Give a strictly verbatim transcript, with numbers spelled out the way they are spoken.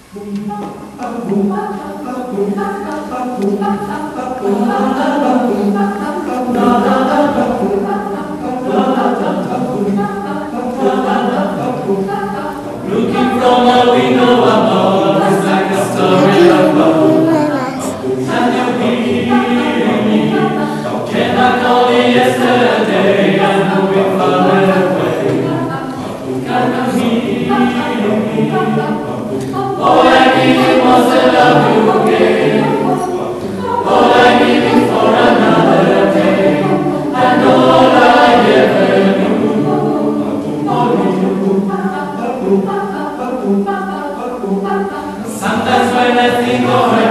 Looking from a window above, it's like a story of love. And you hear me? Can I call you yesterday? I'm moving far away. Can you hear me? All I needed was the love you gave. All I needed for another day. And all I ever knew. Only you. Sometimes when I think of her